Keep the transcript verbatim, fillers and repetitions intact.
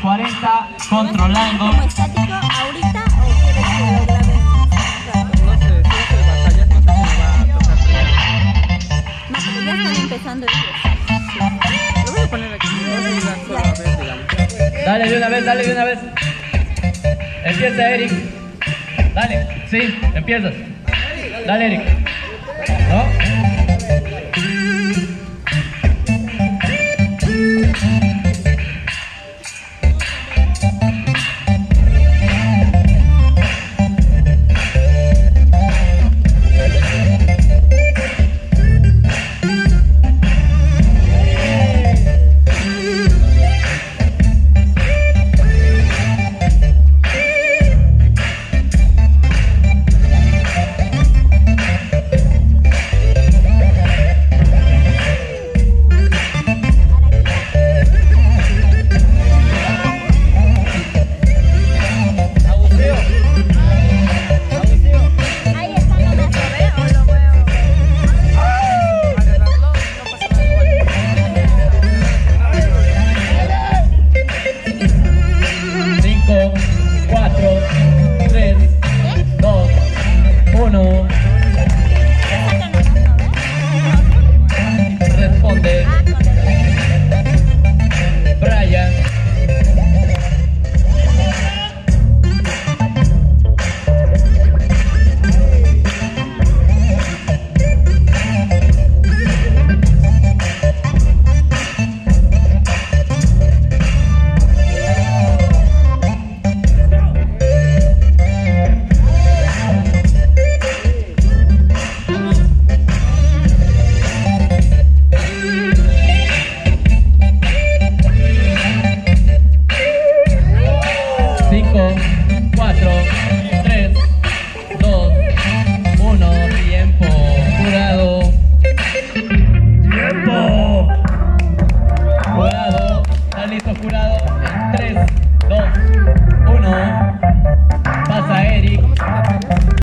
cuarenta, controlando. ¿Como estático ahorita o quieres que lo grabe? No sé, si es de batallas, no sé si me va a tocar primero. No, pero ya están empezando ellos. Lo voy a poner aquí, no sé si la solo a ver, digamos. Dale de una vez, dale de una vez. Empieza, Eric. Dale, sí, empiezas. Dale, Eric. ¿No?